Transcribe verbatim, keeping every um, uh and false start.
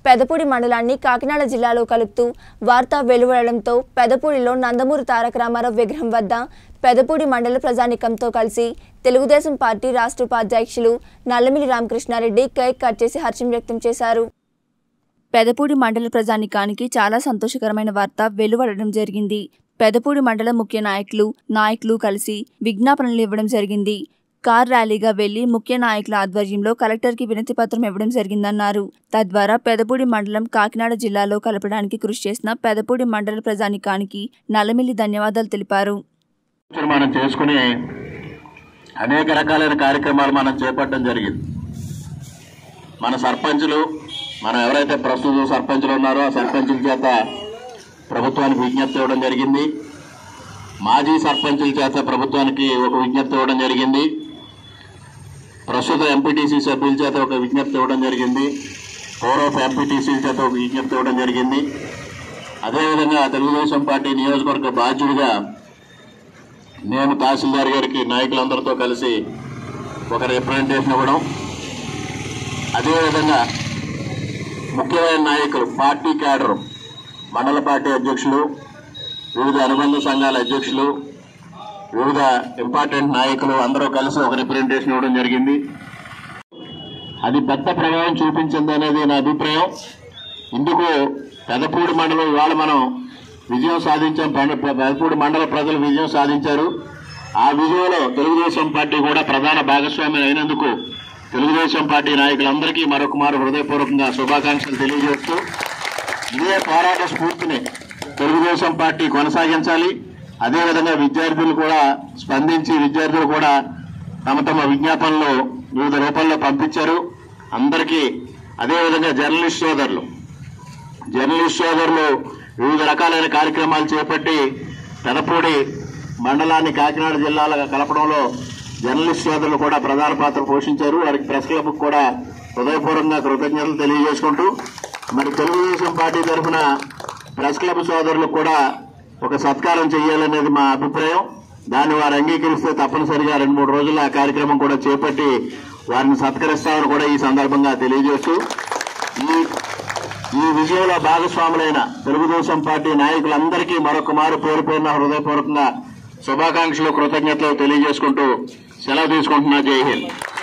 పెదపూడి మండలాన్ని కాకినాడ జిల్లాలో కలుపుతూ వార్త వెలువడడంతో పెదపూడిలో నందమూరి తారక రామారావు విగ్రహం వద్ద పెదపూడి మండల ప్రజానీకంతో కలిసి తెలుగుదేశం పార్టీ రాష్ట్ర ఉపాధ్యక్షులు నల్లమిల్లి రామకృష్ణారెడ్డి కేక్ కట్ చేసి హర్షం వ్యక్తం చేశారు. పెదపూడి మండల ప్రజానీకానికి చాలా సంతోషకరమైన వార్త వెలువడడం జరిగింది. పెదపూడి మండల ముఖ్య నాయకులు నాయకులు కలిసి విజ్ఞాపనలు ఇవ్వడం జరిగింది. కార్ ర్యాలీగా వెళ్లి ముఖ్య నాయకుల ఆధ్వర్యంలో కలెక్టర్కి వినతి పత్రం ఇవ్వడం జరిగిందన్నారు. తద్వారా పెదపూడి మండలం కాకినాడ జిల్లాలో కలపడానికి కృషి చేసిన పెదపూడి మండల ప్రజానీకానికి నల్లమిల్లి ధన్యవాదాలు తెలిపారు. మనం చేసుకునే అనేక రకాలైన కార్యక్రమాలు మనం చేపట్టడం జరిగింది. మన సర్పంచులు మనం ఎవరైతే ప్రస్తుతం సర్పంచులు ఉన్నారో ఆ సర్పంచుల చేత ప్రభుత్వానికి విజ్ఞప్తి ఇవ్వడం జరిగింది. మాజీ సర్పంచుల చేత ప్రభుత్వానికి ఒక విజ్ఞప్తి ఇవ్వడం జరిగింది. ప్రస్తుత ఎంపీటీసీ సభ్యుల చేత ఒక విజ్ఞప్తి ఇవ్వడం జరిగింది. పూర్వ ఎంపీటీసీల చేత ఒక విజ్ఞప్తి ఇవ్వడం జరిగింది. అదేవిధంగా తెలుగుదేశం పార్టీ నియోజకవర్గ బాధ్యుడిగా నేను తహసీల్దార్ గారికి నాయకులందరితో కలిసి ఒక రిప్రజెంటేషన్ ఇవ్వడం, అదేవిధంగా ముఖ్యమైన నాయకులు పార్టీ క్యాడర్ మండల పార్టీ అధ్యక్షులు, వివిధ అనుబంధ సంఘాల అధ్యక్షులు, వివిధ ఇంపార్టెంట్ నాయకులు అందరూ కలిసి ఒక రిప్రజెంటేషన్ ఇవ్వడం జరిగింది. అది పెద్ద ప్రభావం చూపించింది అనేది నా అభిప్రాయం. ఇందుకు పెదపూడి మండలం ఇవాళ మనం విజయం సాధించాం. పెదపూడి మండల ప్రజలు విజయం సాధించారు. ఆ విజయంలో తెలుగుదేశం పార్టీ కూడా ప్రధాన భాగస్వామి అయినందుకు తెలుగుదేశం పార్టీ నాయకులందరికీ మరొక మారు హృదయపూర్వకంగా శుభాకాంక్షలు తెలియజేస్తూ ఇదే పోరాట స్ఫూర్తిని తెలుగుదేశం పార్టీ కొనసాగించాలి. అదేవిధంగా విద్యార్థులు కూడా స్పందించి విద్యార్థులు కూడా తమ తమ విజ్ఞాపనలు వివిధ రూపాల్లో పంపించారు అందరికీ. అదేవిధంగా జర్నలిస్ట్ సోదరులు జర్నలిస్ట్ సోదరులు వివిధ రకాలైన కార్యక్రమాలు చేపట్టి పెదపూడి మండలాన్ని కాకినాడ జిల్లాలో కలపడంలో జర్నలిస్ట్ సోదరులు కూడా ప్రధాన పాత్ర పోషించారు. వారికి ప్రెస్ క్లబ్ కూడా హృదయపూర్వకంగా కృతజ్ఞతలు తెలియజేసుకుంటూ మరి తెలుగుదేశం పార్టీ తరఫున ప్రెస్ క్లబ్ సోదరులకు కూడా ఒక సత్కారం చేయాలనేది మా అభిప్రాయం. దాన్ని వారు అంగీకరిస్తే తప్పనిసరిగా రెండు మూడు రోజుల్లో ఆ కార్యక్రమం కూడా చేపట్టి వారిని సత్కరిస్తామని కూడా ఈ సందర్భంగా తెలియజేస్తూ ఈ ఈ విజయంలో భాగస్వాములైన తెలుగుదేశం పార్టీ నాయకులందరికీ మరొక మారు పేరు పేరున హృదయపూర్వకంగా శుభాకాంక్షలు కృతజ్ఞతలు తెలియజేసుకుంటూ సెలవు తీసుకుంటున్నా. జై హింద్.